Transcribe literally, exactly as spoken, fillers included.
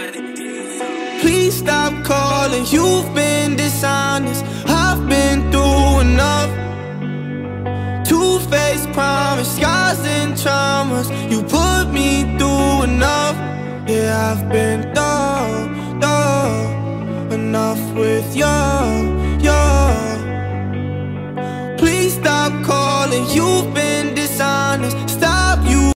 Please stop calling, you've been dishonest. I've been through enough. Two-faced promise, scars and traumas. You put me through enough. Yeah, I've been through, through enough with you, you. Please stop calling, you've been